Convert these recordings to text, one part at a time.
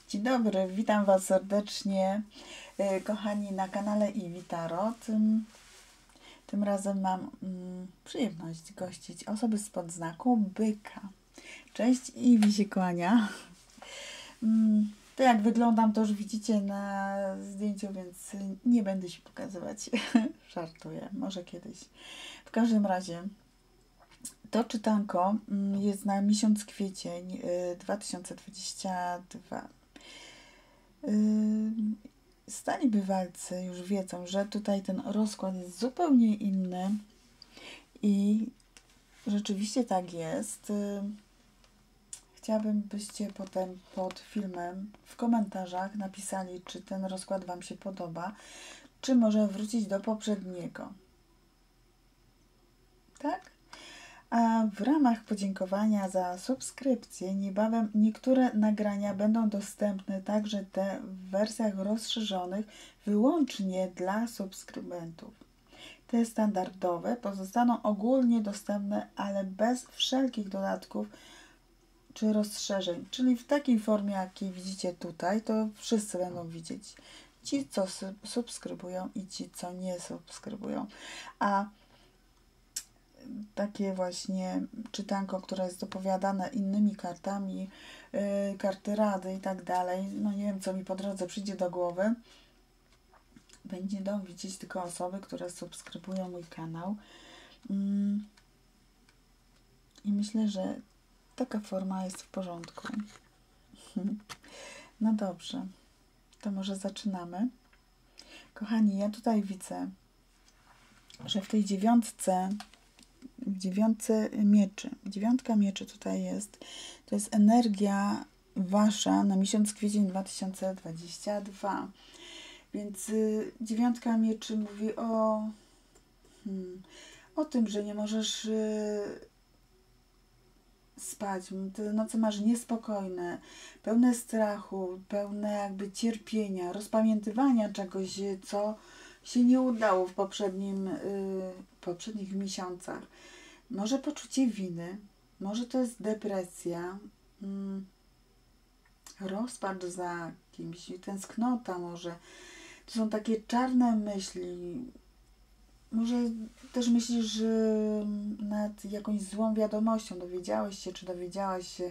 Dzień dobry, witam Was serdecznie, kochani, na kanale Iwi Tarot. Tym razem mam przyjemność gościć osoby spod znaku Byka. Cześć, Iwi się kłania. To jak wyglądam, to już widzicie na zdjęciu, więc nie będę się pokazywać. Żartuję, może kiedyś. W każdym razie to czytanko jest na miesiąc kwiecień 2022. Stali bywalcy już wiedzą, że tutaj ten rozkład jest zupełnie inny i rzeczywiście tak jest. Chciałabym, byście potem pod filmem w komentarzach napisali, czy ten rozkład Wam się podoba, czy może wrócić do poprzedniego. Tak? A w ramach podziękowania za subskrypcję niebawem niektóre nagrania będą dostępne także te w wersjach rozszerzonych wyłącznie dla subskrybentów. Te standardowe pozostaną ogólnie dostępne, ale bez wszelkich dodatków czy rozszerzeń, czyli w takiej formie, jakiej widzicie tutaj, to wszyscy będą widzieć. Ci, co subskrybują i ci, co nie subskrybują. A takie właśnie czytanko, które jest dopowiadane innymi kartami, karty rady i tak dalej, no nie wiem, co mi po drodze przyjdzie do głowy, będą widzieć tylko osoby, które subskrybują mój kanał. I myślę, że taka forma jest w porządku. No dobrze, to może zaczynamy. Kochani, ja tutaj widzę, że w tej dziewiątce mieczy, dziewiątka mieczy tutaj jest, to jest energia Wasza na miesiąc kwiecień 2022. Więc dziewiątka mieczy mówi o tym, że nie możesz spać, te noce masz niespokojne, pełne strachu, pełne jakby cierpienia, rozpamiętywania czegoś, co się nie udało w poprzednich miesiącach. Może poczucie winy, może to jest depresja, rozpacz za kimś, tęsknota może. To są takie czarne myśli. Może też myślisz nad jakąś złą wiadomością, dowiedziałeś się, czy dowiedziałaś się,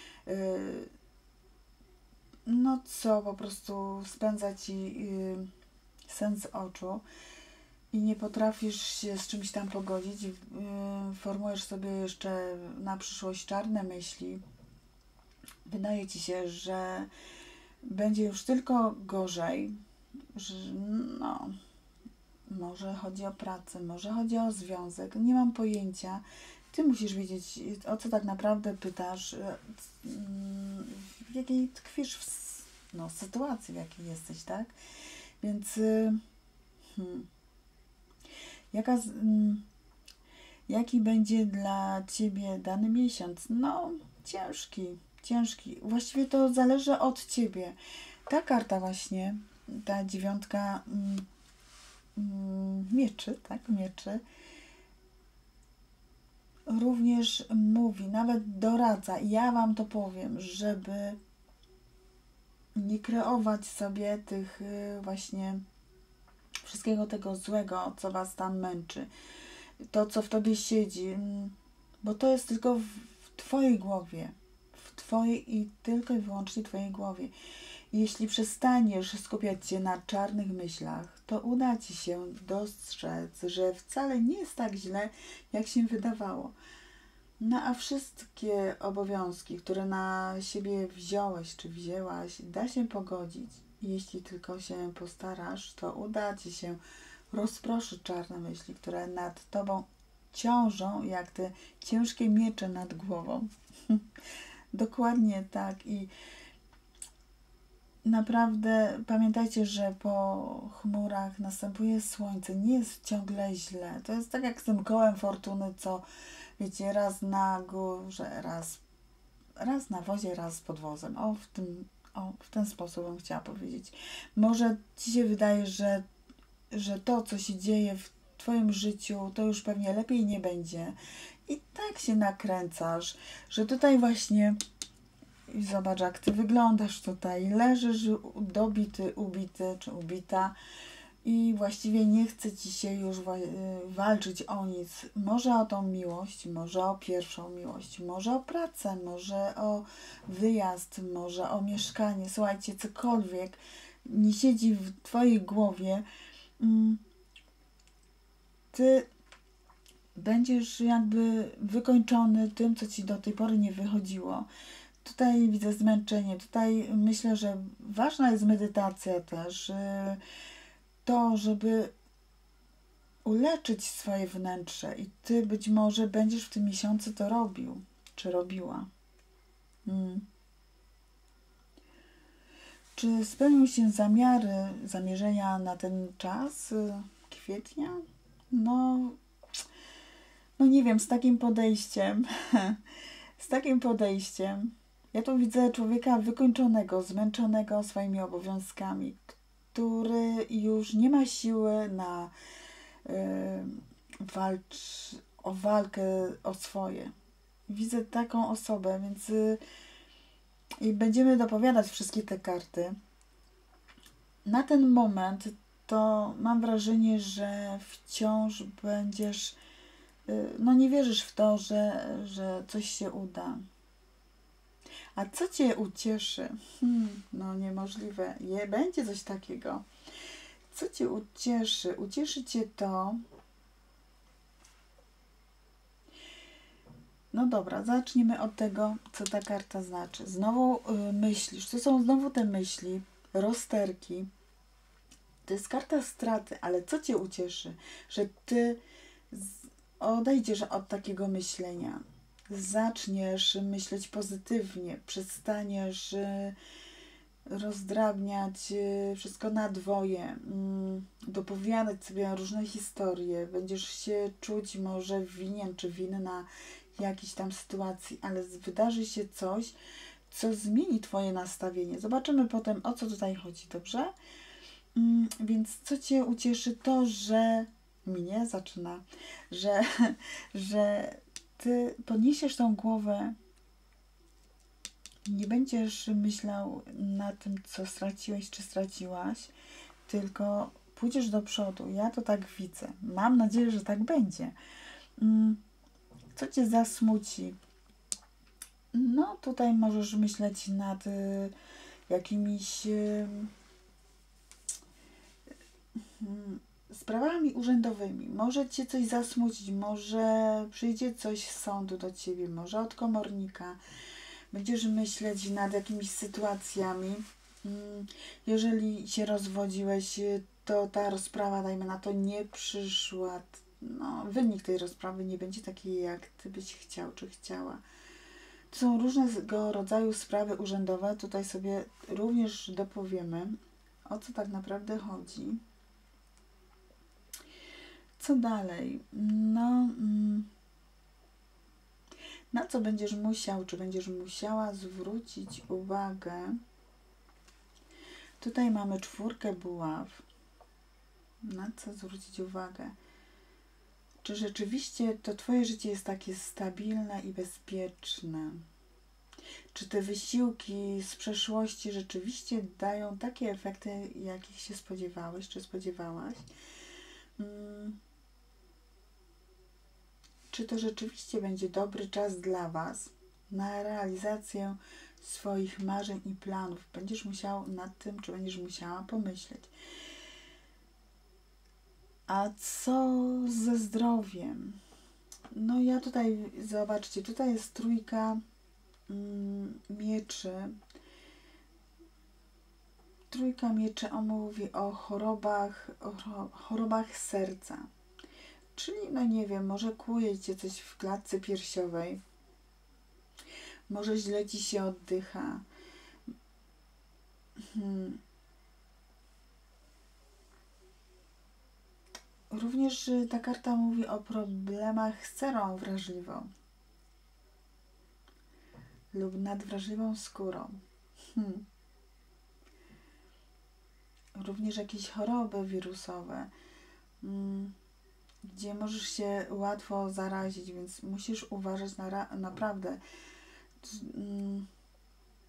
no co po prostu spędza Ci sen z oczu i nie potrafisz się z czymś tam pogodzić, formujesz sobie jeszcze na przyszłość czarne myśli. Wydaje Ci się, że będzie już tylko gorzej, że no, może chodzi o pracę, może chodzi o związek, nie mam pojęcia. Ty musisz wiedzieć, o co tak naprawdę pytasz, w jakiej tkwisz sytuacji, w jakiej jesteś, tak? Więc jaki będzie dla Ciebie dany miesiąc? No, ciężki. Właściwie to zależy od Ciebie. Ta karta właśnie, ta dziewiątka mieczy, tak? Mieczy. Również mówi, nawet doradza, ja Wam to powiem, żeby nie kreować sobie tych właśnie wszystkiego tego złego, co Was tam męczy. To, co w Tobie siedzi, bo to jest tylko w Twojej głowie. W Twojej i tylko i wyłącznie Twojej głowie. Jeśli przestaniesz skupiać się na czarnych myślach, to uda Ci się dostrzec, że wcale nie jest tak źle, jak się wydawało. No a wszystkie obowiązki, które na siebie wziąłeś czy wzięłaś, da się pogodzić. Jeśli tylko się postarasz, to uda Ci się rozproszyć czarne myśli, które nad Tobą ciążą, jak te ciężkie miecze nad głową. Dokładnie tak. I naprawdę pamiętajcie, że po chmurach następuje słońce. Nie jest ciągle źle. To jest tak jak z tym kołem fortuny, co wiecie, raz na górze, raz na wozie, raz pod wozem. W ten sposób bym chciała powiedzieć. Może Ci się wydaje, że to, co się dzieje w Twoim życiu, to już pewnie lepiej nie będzie. I tak się nakręcasz, że tutaj właśnie I zobacz, jak ty wyglądasz tutaj. Leżysz dobity, ubity czy ubita i właściwie nie chce ci się już walczyć o nic. Może o tą miłość, może o pierwszą miłość, może o pracę, może o wyjazd, może o mieszkanie. Słuchajcie, cokolwiek nie siedzi w twojej głowie, ty będziesz jakby wykończony tym, co ci do tej pory nie wychodziło. Tutaj widzę zmęczenie. Tutaj myślę, że ważna jest medytacja też. To, żeby uleczyć swoje wnętrze i ty być może będziesz w tym miesiącu to robił, czy robiła. Czy spełnią się zamierzenia na ten czas kwietnia? No nie wiem, z takim podejściem, ja tu widzę człowieka wykończonego, zmęczonego swoimi obowiązkami, który już nie ma siły na walkę o swoje. Widzę taką osobę, więc i będziemy dopowiadać wszystkie te karty. Na ten moment to mam wrażenie, że wciąż będziesz, nie wierzysz w to, że coś się uda. A co cię ucieszy? Niemożliwe. Będzie coś takiego. Co cię ucieszy? Ucieszy cię to. No dobra, zacznijmy od tego, co ta karta znaczy. Znowu myślisz. To są znowu te myśli, rozterki. To jest karta straty, ale co cię ucieszy? Że ty odejdziesz od takiego myślenia. Zaczniesz myśleć pozytywnie, przestaniesz rozdrabniać wszystko na dwoje, dopowiadać sobie różne historie, będziesz się czuć może winien czy winna jakiejś tam sytuacji, ale wydarzy się coś, co zmieni twoje nastawienie. Zobaczymy potem, o co tutaj chodzi, dobrze? Więc co cię ucieszy? To, że mnie zaczyna, że ty podniesiesz tą głowę, nie będziesz myślał na tym, co straciłeś czy straciłaś, tylko pójdziesz do przodu. Ja to tak widzę. Mam nadzieję, że tak będzie. Co cię zasmuci? No, tutaj możesz myśleć nad jakimiś sprawami urzędowymi. Może cię coś zasmucić, może przyjdzie coś z sądu do ciebie, może od komornika. Będziesz myśleć nad jakimiś sytuacjami. Jeżeli się rozwodziłeś, to ta rozprawa, dajmy na to, nie przyszła. Wynik tej rozprawy nie będzie taki, jak ty byś chciał czy chciała. To są różnego rodzaju sprawy urzędowe. Tutaj sobie również dopowiemy, o co tak naprawdę chodzi. Co dalej? Na co będziesz musiał, czy będziesz musiała zwrócić uwagę? Tutaj mamy 4 buław. Na co zwrócić uwagę? Czy rzeczywiście to twoje życie jest takie stabilne i bezpieczne? Czy te wysiłki z przeszłości rzeczywiście dają takie efekty, jakich się spodziewałeś, czy spodziewałaś? Czy to rzeczywiście będzie dobry czas dla was na realizację swoich marzeń i planów? Będziesz musiał nad tym, czy będziesz musiała pomyśleć. A co ze zdrowiem? Ja tutaj, zobaczcie, tutaj jest 3 mieczy. 3 mieczy, on mówi o chorobach serca. Czyli, nie wiem, może kłuje cię coś w klatce piersiowej. Może źle ci się oddycha. Również ta karta mówi o problemach z cerą wrażliwą lub nadwrażliwą skórą. Również jakieś choroby wirusowe, gdzie możesz się łatwo zarazić, więc musisz uważać naprawdę.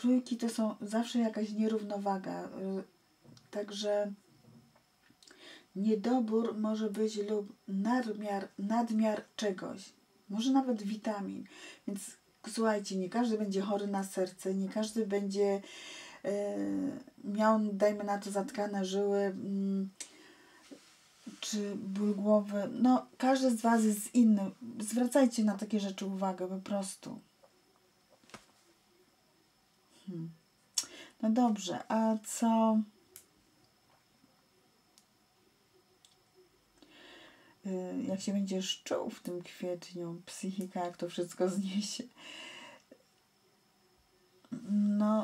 Trójki to są zawsze jakaś nierównowaga. Także niedobór może być lub nadmiar czegoś. Może nawet witamin. Więc słuchajcie, nie każdy będzie chory na serce, nie każdy będzie miał, dajmy na to, zatkane żyły, czy ból głowy. No, każdy z Was jest inny. Zwracajcie na takie rzeczy uwagę, po prostu. No dobrze, a co... jak się będziesz czuł w tym kwietniu, psychika, jak to wszystko zniesie. No,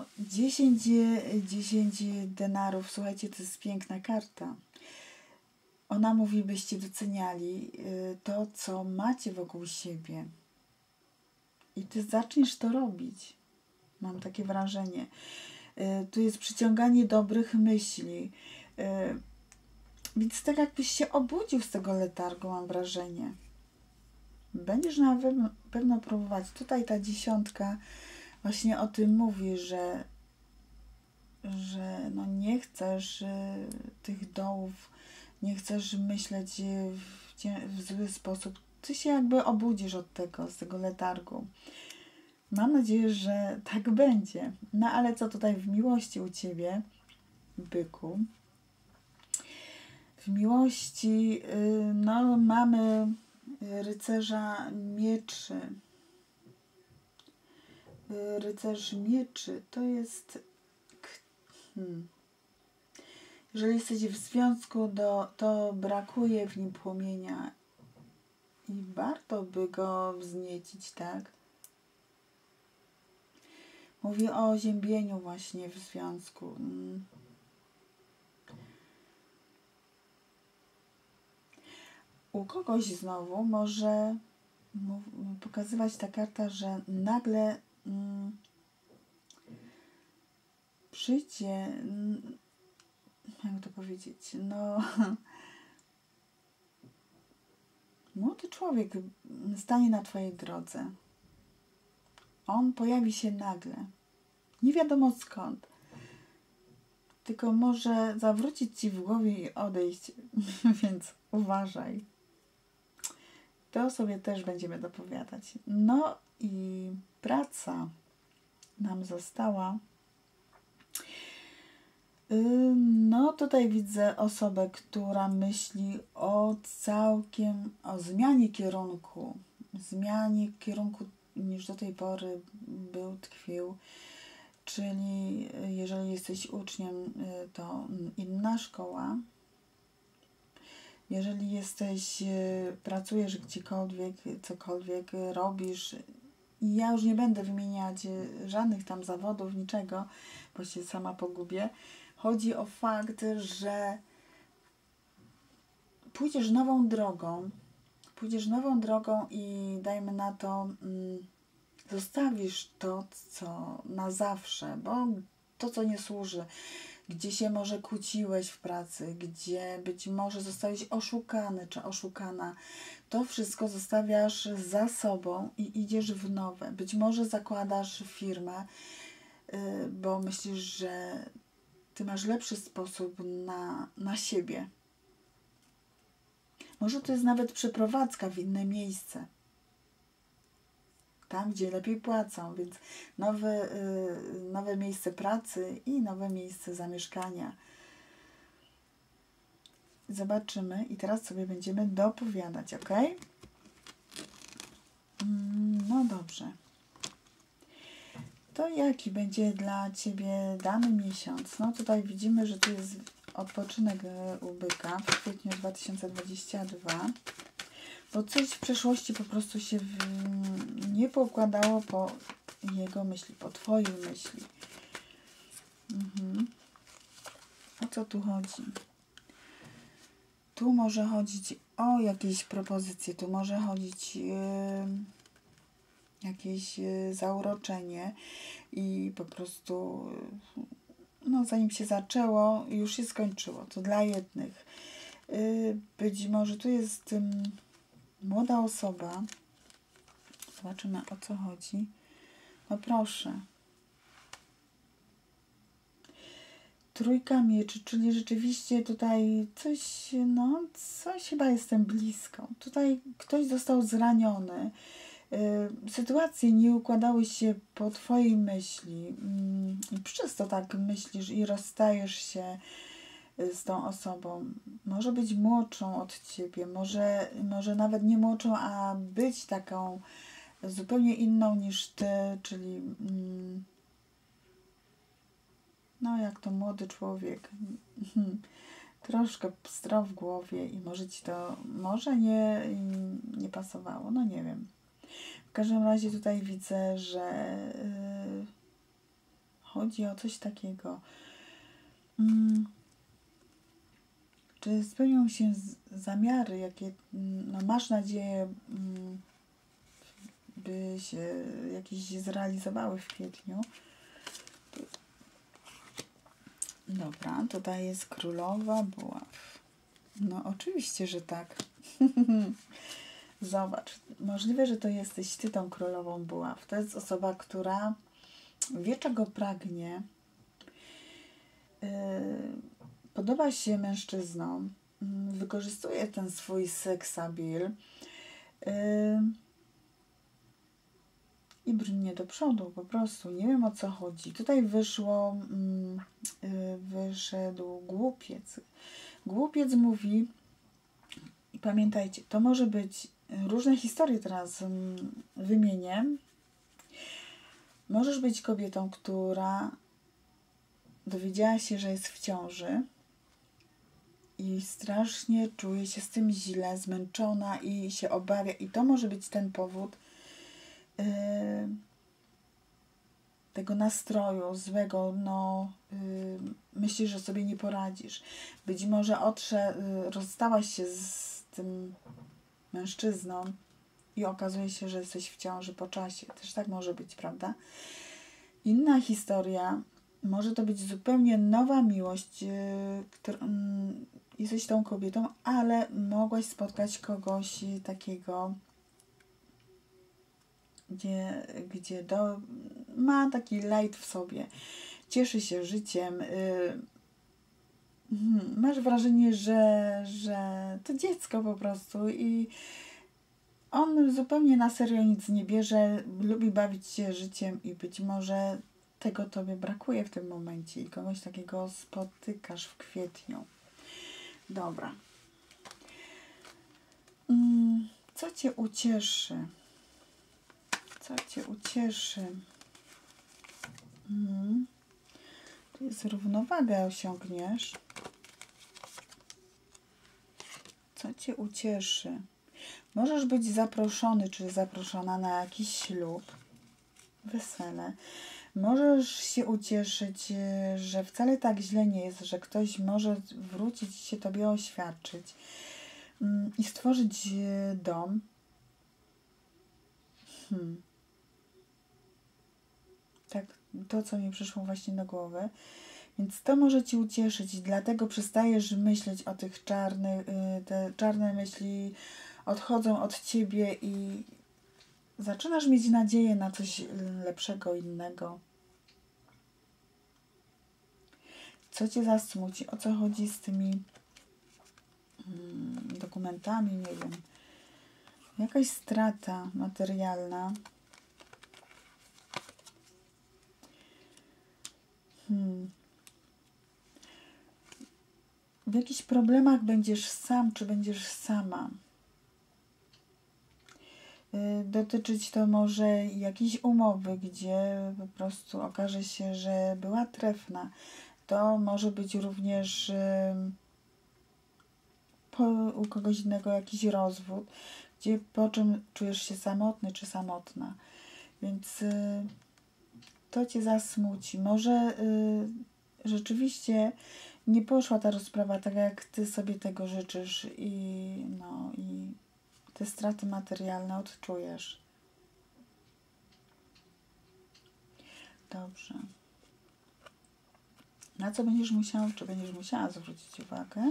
10 denarów, słuchajcie, to jest piękna karta. Ona mówi, byście doceniali to, co macie wokół siebie. I ty zaczniesz to robić. Mam takie wrażenie. Tu jest przyciąganie dobrych myśli. Więc tak jakbyś się obudził z tego letargu, mam wrażenie. Będziesz na pewno próbować. Tutaj ta 10 właśnie o tym mówi, że no nie chcesz tych dołów, nie chcesz myśleć w zły sposób. Ty się jakby obudzisz od tego, z tego letargu. Mam nadzieję, że tak będzie. No ale co tutaj w miłości u Ciebie, byku? W miłości no mamy rycerza mieczy. Rycerz mieczy to jest... Jeżeli jesteś w związku, to brakuje w nim płomienia i warto by go wzniecić, tak? Mówi o ziębieniu właśnie w związku. U kogoś znowu może pokazywać ta karta, że nagle przyjdzie, jak to powiedzieć, no młody człowiek stanie na Twojej drodze. On pojawi się nagle. Nie wiadomo skąd. Tylko może zawrócić Ci w głowie i odejść, więc uważaj. To sobie też będziemy dopowiadać. No i praca nam została. No tutaj widzę osobę, która myśli o zmianie kierunku. Zmianie kierunku niż do tej pory tkwił. Czyli jeżeli jesteś uczniem, to inna szkoła. Jeżeli pracujesz gdziekolwiek, cokolwiek robisz, i ja już nie będę wymieniać żadnych tam zawodów, niczego, bo się sama pogubię. Chodzi o fakt, że pójdziesz nową drogą i dajmy na to, zostawisz to, co na zawsze, bo to, co nie służy, gdzie się może kłóciłeś w pracy, gdzie być może zostałeś oszukany czy oszukana, to wszystko zostawiasz za sobą i idziesz w nowe. Być może zakładasz firmę, bo myślisz, że Ty masz lepszy sposób na siebie. Może to jest nawet przeprowadzka w inne miejsce. Tam, gdzie lepiej płacą, więc nowe miejsce pracy i nowe miejsce zamieszkania. Zobaczymy i teraz sobie będziemy dopowiadać, ok? No dobrze. To jaki będzie dla Ciebie dany miesiąc? No tutaj widzimy, że tu jest odpoczynek u byka w kwietniu 2022. Bo coś w przeszłości po prostu się nie poukładało po jego myśli, po Twojej myśli. O co tu chodzi? Tu może chodzić o jakieś propozycje, tu może chodzić jakieś zauroczenie i po prostu no zanim się zaczęło, już się skończyło. To dla jednych. Być może tu jest młoda osoba. Zobaczymy, o co chodzi. No proszę. Trójka mieczy, czyli rzeczywiście tutaj coś, no, coś chyba jestem blisko. Tutaj ktoś został zraniony. Sytuacje nie układały się po twojej myśli. I przez to tak myślisz i rozstajesz się z tą osobą. Może być młodszą od ciebie, może nawet nie młodszą, a być taką zupełnie inną niż ty, czyli no jak to młody człowiek. Troszkę pstro w głowie i może ci to nie pasowało, no nie wiem. W każdym razie tutaj widzę, że chodzi o coś takiego. Czy spełnią się zamiary, jakie no, masz nadzieję, by się jakieś zrealizowały w kwietniu? Dobra, tutaj jest królowa buław. No oczywiście, że tak. Zobacz, możliwe, że to jesteś ty tą królową buław. To jest osoba, która wie, czego pragnie, podoba się mężczyznom, wykorzystuje ten swój seksabil i brnie do przodu po prostu. Nie wiem, o co chodzi. Tutaj wyszedł głupiec. Głupiec mówi, i pamiętajcie, to może być różne historie teraz wymienię. Możesz być kobietą, która dowiedziała się, że jest w ciąży i strasznie czuje się z tym źle, zmęczona i się obawia. I to może być ten powód tego nastroju złego. No, myślisz, że sobie nie poradzisz. Być może rozstałaś się z tym mężczyzną i okazuje się, że jesteś w ciąży po czasie. Też tak może być, prawda? Inna historia, może to być zupełnie nowa miłość, jesteś tą kobietą, ale mogłaś spotkać kogoś takiego, gdzie ma taki lejt w sobie, cieszy się życiem, masz wrażenie, że to dziecko po prostu i on zupełnie na serio nic nie bierze, lubi bawić się życiem i być może tego tobie brakuje w tym momencie i kogoś takiego spotykasz w kwietniu. Dobra. Co cię ucieszy? Co cię ucieszy? Tu jest równowaga, osiągniesz. Co cię ucieszy? Możesz być zaproszony czy zaproszona na jakiś ślub, wesele. Możesz się ucieszyć, że wcale tak źle nie jest, że ktoś może wrócić i się tobie oświadczyć i stworzyć dom. Tak, to co mi przyszło właśnie do głowy. Więc to może ci ucieszyć, dlatego przestajesz myśleć o tych czarnych, te czarne myśli odchodzą od ciebie i zaczynasz mieć nadzieję na coś lepszego, innego. Co cię zasmuci? O co chodzi z tymi dokumentami? Nie wiem. Jakaś strata materialna. W jakichś problemach będziesz sam, czy będziesz sama. Dotyczyć to może jakiejś umowy, gdzie po prostu okaże się, że była trefna. To może być również u kogoś innego jakiś rozwód, gdzie po czym czujesz się samotny czy samotna. Więc to cię zasmuci. Może rzeczywiście nie poszła ta rozprawa tak, jak ty sobie tego życzysz i te straty materialne odczujesz. Dobrze. Na co będziesz musiał, czy będziesz musiała zwrócić uwagę?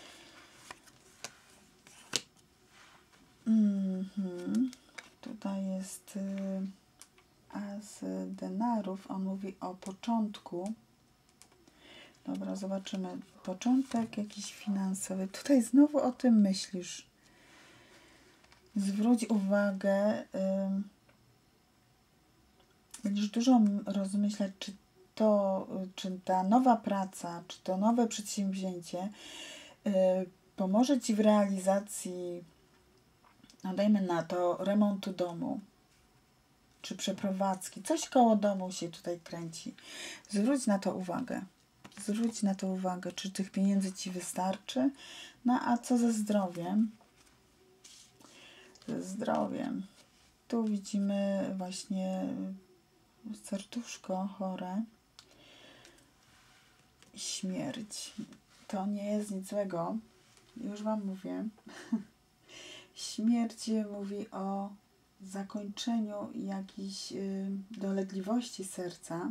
Tutaj jest as denarów. On mówi o początku Dobra, zobaczymy. Początek jakiś finansowy. Tutaj znowu o tym myślisz. Zwróć uwagę. Będziesz dużo rozmyślać, czy ta nowa praca, czy to nowe przedsięwzięcie pomoże Ci w realizacji, no dajmy na to, remontu domu, czy przeprowadzki. Coś koło domu się tutaj kręci. Zwróć na to uwagę. Zwróć na to uwagę, czy tych pieniędzy Ci wystarczy. No a co ze zdrowiem? Ze zdrowiem. Tu widzimy właśnie serduszko chore. Śmierć. To nie jest nic złego. Już Wam mówię. Śmierć mówi o zakończeniu jakichś dolegliwości serca.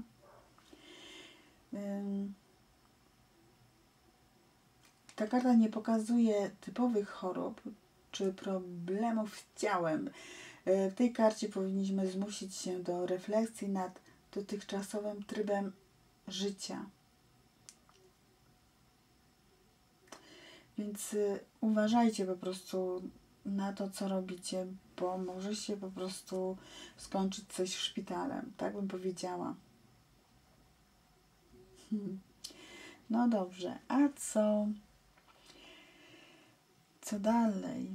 Ta karta nie pokazuje typowych chorób czy problemów z ciałem. W tej karcie powinniśmy zmusić się do refleksji nad dotychczasowym trybem życia. Więc uważajcie po prostu na to, co robicie, bo może się po prostu skończyć coś szpitalem. Tak bym powiedziała. No dobrze, a co dalej?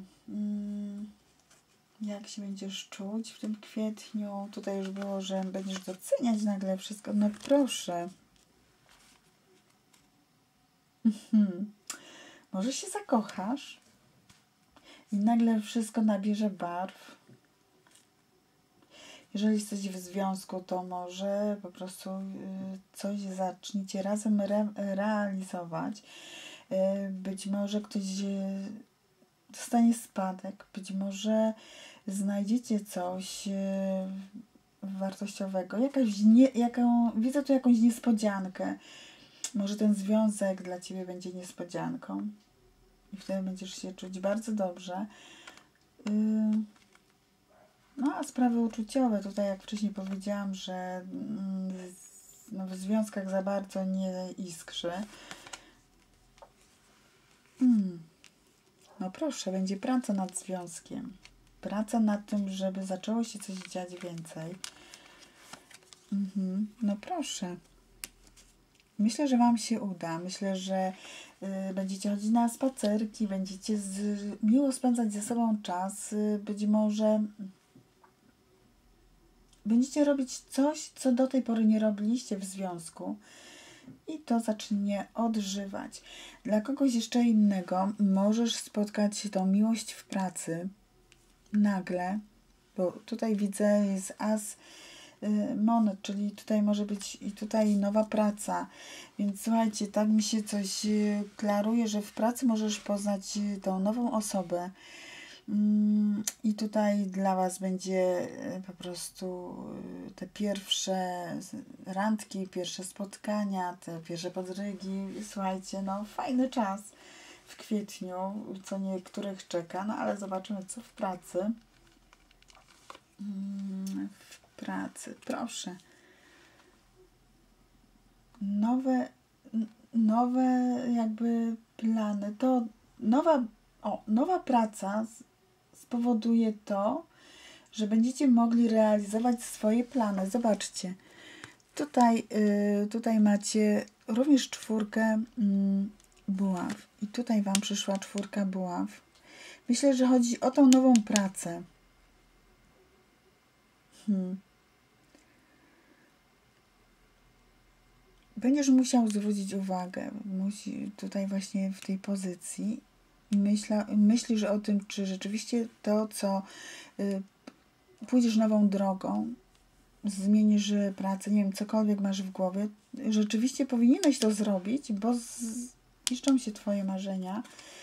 Jak się będziesz czuć w tym kwietniu? Tutaj już było, że będziesz doceniać nagle wszystko. No proszę. Może się zakochasz i nagle wszystko nabierze barw. Jeżeli jesteś w związku, to może po prostu coś zaczniecie razem realizować. Być może ktoś dostanie spadek, być może znajdziecie coś wartościowego. Widzę tu jakąś niespodziankę. Może ten związek dla Ciebie będzie niespodzianką. I wtedy będziesz się czuć bardzo dobrze. No a sprawy uczuciowe, tutaj jak wcześniej powiedziałam, że w związkach za bardzo nie iskrzy. No proszę, będzie praca nad związkiem. Praca nad tym, żeby zaczęło się coś dziać więcej. No proszę. Myślę, że Wam się uda. Myślę, że będziecie chodzić na spacerki, będziecie miło spędzać ze sobą czas. Być może będziecie robić coś, co do tej pory nie robiliście w związku. I to zacznie odżywać. Dla kogoś jeszcze innego możesz spotkać tą miłość w pracy nagle, bo tutaj widzę jest as monet, czyli tutaj może być i tutaj nowa praca. Więc słuchajcie, tak mi się coś klaruje, że w pracy możesz poznać tą nową osobę. I tutaj dla Was będzie po prostu te pierwsze randki, pierwsze spotkania, te pierwsze podrygi. Słuchajcie, no fajny czas w kwietniu, co niektórych czeka, no ale zobaczymy, co w pracy. W pracy, proszę. Nowe jakby plany. To nowa praca spowoduje to, że będziecie mogli realizować swoje plany. Zobaczcie. Tutaj macie również 4 buław. I tutaj Wam przyszła 4 buław. Myślę, że chodzi o tą nową pracę. Będziesz musiał zwrócić uwagę. Tutaj właśnie w tej pozycji. I myślisz o tym, czy rzeczywiście to, co pójdziesz nową drogą, zmienisz pracę, nie wiem, cokolwiek masz w głowie, rzeczywiście powinieneś to zrobić, bo ziszczą się Twoje marzenia.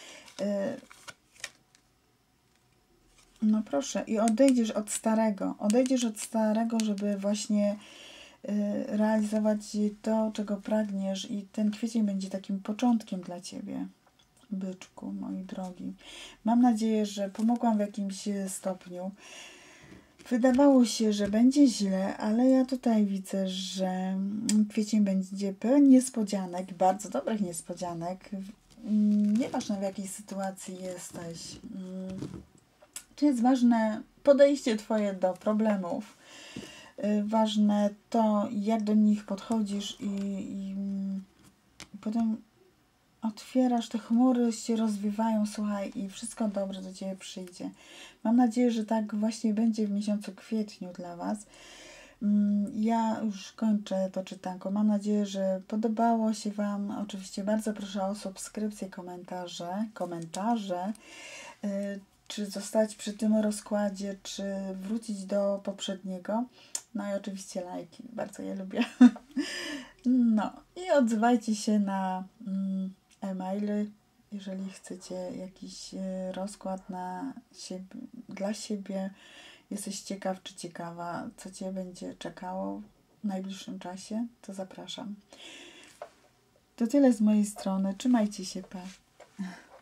No proszę, i odejdziesz od starego, żeby właśnie realizować to, czego pragniesz, i ten kwiecień będzie takim początkiem dla Ciebie, byczku, moi drogi. Mam nadzieję, że pomogłam w jakimś stopniu. Wydawało się, że będzie źle, ale ja tutaj widzę, że kwiecień będzie pełen niespodzianek, bardzo dobrych niespodzianek. Nieważne w jakiej sytuacji jesteś. Tu jest ważne podejście Twoje do problemów. Ważne to, jak do nich podchodzisz i potem otwierasz, te chmury się rozwiewają, słuchaj, i wszystko dobrze do Ciebie przyjdzie. Mam nadzieję, że tak właśnie będzie w miesiącu kwietniu dla Was. Ja już kończę to czytanko. Mam nadzieję, że podobało się Wam. Oczywiście bardzo proszę o subskrypcję, komentarze. Czy zostać przy tym rozkładzie, czy wrócić do poprzedniego. No i oczywiście lajki, bardzo je lubię. No i odzywajcie się na e-maily, jeżeli chcecie jakiś rozkład dla siebie. Jesteś ciekaw czy ciekawa, co Cię będzie czekało w najbliższym czasie, to zapraszam. To tyle z mojej strony. Trzymajcie się, pa.